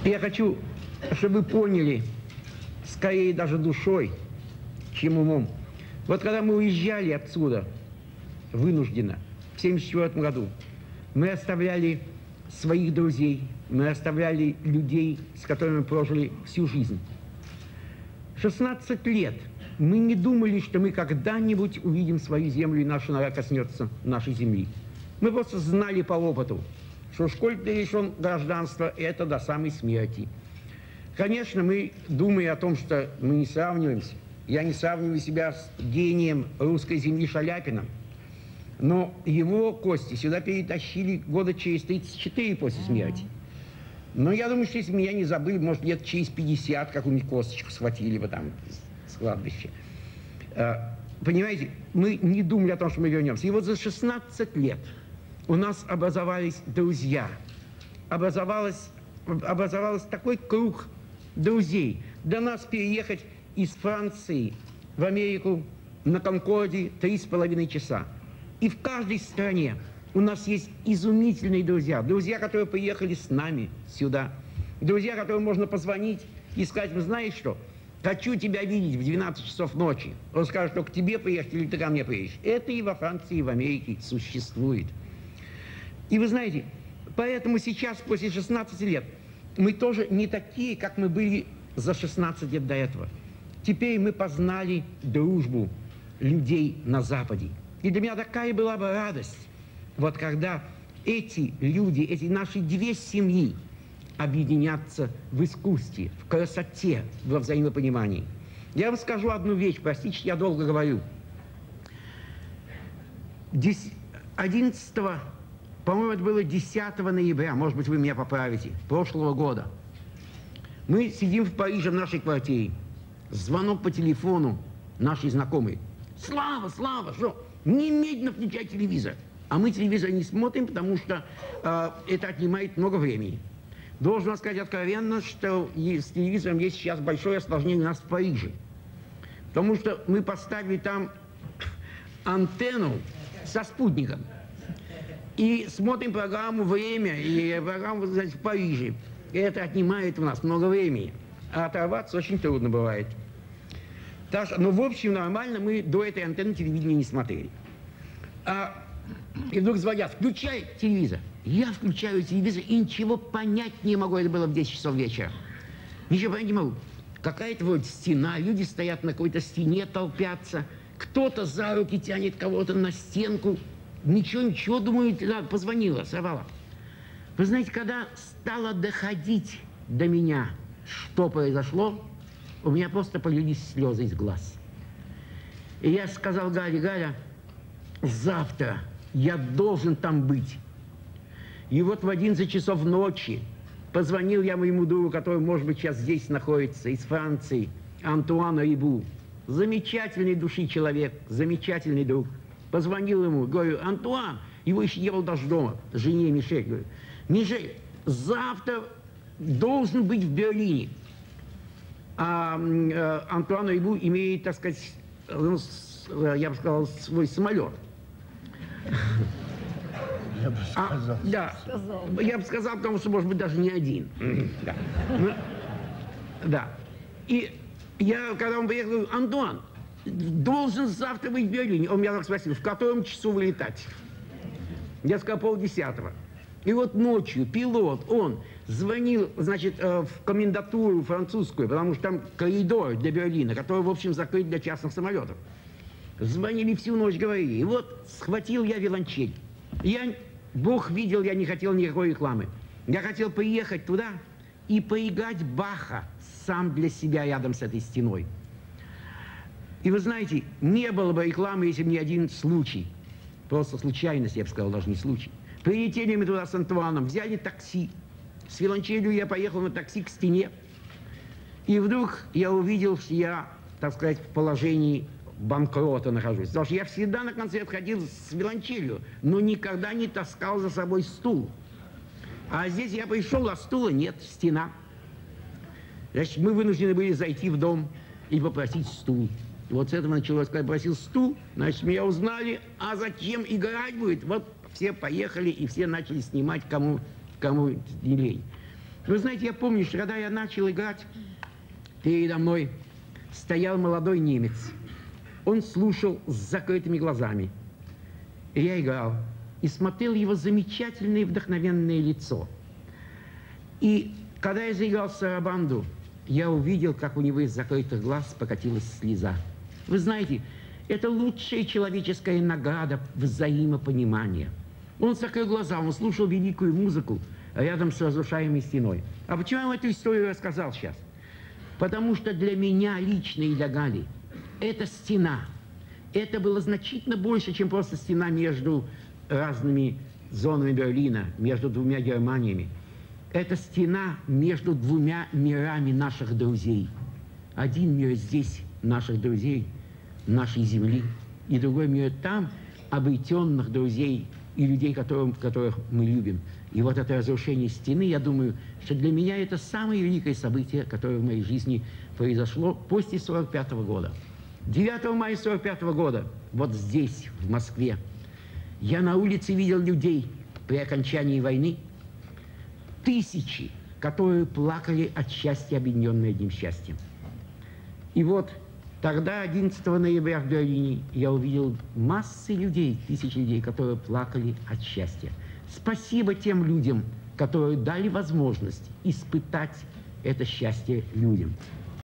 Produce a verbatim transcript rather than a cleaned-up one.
Я хочу, чтобы вы поняли, скорее даже душой, чем умом. Вот когда мы уезжали отсюда, вынужденно, в семьдесят четвёртом году, мы оставляли своих друзей, мы оставляли людей, с которыми мы прожили всю жизнь. шестнадцать лет мы не думали, что мы когда-нибудь увидим свою землю, и наша нога коснется нашей земли. Мы просто знали по опыту, что школь ты лишен гражданства, это до самой смерти. Конечно, мы, думая о том, что мы не сравниваемся, я не сравниваю себя с гением русской земли Шаляпиным, но его кости сюда перетащили года через тридцать четыре после смерти. Но я думаю, что если меня не забыли, может, лет через пятьдесят, как у них косточку схватили бы там с кладбища. Понимаете, мы не думали о том, что мы вернемся. И вот за шестнадцать лет у нас образовались друзья. Образовалось, образовался такой круг друзей. До нас переехать из Франции в Америку на Конкорде три с половиной часа. И в каждой стране у нас есть изумительные друзья. Друзья, которые приехали с нами сюда. Друзья, которым можно позвонить и сказать: ну, знаешь что, хочу тебя видеть в двенадцать часов ночи. Он скажет: только к тебе приехать или ты ко мне приедешь. Это и во Франции, и в Америке существует. И вы знаете, поэтому сейчас, после шестнадцати лет, мы тоже не такие, как мы были за шестнадцать лет до этого. Теперь мы познали дружбу людей на Западе. И для меня такая была бы радость, вот когда эти люди, эти наши две семьи объединятся в искусстве, в красоте, во взаимопонимании. Я вам скажу одну вещь, простите, я долго говорю. одиннадцатого, по-моему, это было десятого ноября, может быть, вы меня поправите, прошлого года. Мы сидим в Париже в нашей квартире. Звонок по телефону нашей знакомой. Слава, Слава, что? Немедленно включай телевизор. А мы телевизор не смотрим, потому что э, это отнимает много времени. Должен вам сказать откровенно, что с телевизором есть сейчас большое осложнение у нас в Париже. Потому что мы поставили там антенну со спутником. И смотрим программу «Время» и программу, значит, в Париже. И это отнимает у нас много времени. А оторваться очень трудно бывает. Так что, ну, в общем, нормально мы до этой антенны телевидения не смотрели. А, и вдруг звонят: включай телевизор. Я включаю телевизор и ничего понять не могу. Это было в десять часов вечера. Ничего понять не могу. Какая-то вот стена, люди стоят на какой-то стене, толпятся. Кто-то за руки тянет кого-то на стенку. Ничего, ничего, думаю, да, позвонила, сорвала. Вы знаете, когда стало доходить до меня, что произошло, у меня просто полились слезы из глаз. И я сказал Гале: Галя, завтра я должен там быть. И вот в одиннадцать часов ночи позвонил я моему другу, который, может быть, сейчас здесь находится, из Франции, Антуану Рибу. Замечательный души человек, замечательный друг. Позвонил ему, говорю: Антуан, его еще не было даже дома, жене Мишель. Говорю: Мишель, завтра должен быть в Берлине. А э, Антуан Рибу имеет, так сказать, ну, с, я бы сказал, свой самолет. Я бы сказал. А, да, сказал, да. Я бы сказал, потому что, может быть, даже не один. Да. Ну, да. И я, когда он приехал, говорю: Антуан, должен завтра быть в Берлине. Он меня так спросил: в котором часу вылетать? Я сказал: полдесятого. И вот ночью пилот, он звонил, значит, в комендатуру французскую, потому что там коридор для Берлина, который, в общем, закрыт для частных самолетов. Звонили всю ночь, говорили. И вот схватил я виолончель. Я, Бог видел, я не хотел никакой рекламы. Я хотел приехать туда и поиграть Баха сам для себя рядом с этой стеной. И вы знаете, не было бы рекламы, если бы не один случай. Просто случайность, я бы сказал, даже не случай. Прилетели мы туда с Антуаном, взяли такси. С виолончелью я поехал на такси к стене. И вдруг я увидел, что я, так сказать, в положении банкрота нахожусь. Потому что я всегда на концерт ходил с виолончелью, но никогда не таскал за собой стул. А здесь я пришел, а стула нет, стена. Значит, мы вынуждены были зайти в дом и попросить стул. И вот с этого началось, когда я просил стул, значит, меня узнали, а зачем играть будет? Вот все поехали, и все начали снимать, кому, кому не лень. Вы знаете, я помню, что когда я начал играть, передо мной стоял молодой немец. Он слушал с закрытыми глазами. И я играл. И смотрел его замечательное и вдохновенное лицо. И когда я заиграл сарабанду, я увидел, как у него из закрытых глаз покатилась слеза. Вы знаете, это лучшая человеческая награда взаимопонимания. Он закрыл глаза, он слушал великую музыку рядом с разрушаемой стеной. А почему я вам эту историю рассказал сейчас? Потому что для меня лично и для Гали эта стена, это было значительно больше, чем просто стена между разными зонами Берлина, между двумя Германиями. Это стена между двумя мирами наших друзей. Один мир здесь, наших друзей, нашей земли, и другой мир там, обретенных друзей и людей, которых, которых мы любим. И вот это разрушение стены, я думаю, что для меня это самое великое событие, которое в моей жизни произошло после сорок пятого года. девятого мая сорок пятого года, вот здесь, в Москве, я на улице видел людей при окончании войны, тысячи, которые плакали от счастья, объединенные одним счастьем. И вот тогда, одиннадцатого ноября в Берлине, я увидел массы людей, тысячи людей, которые плакали от счастья. Спасибо тем людям, которые дали возможность испытать это счастье людям.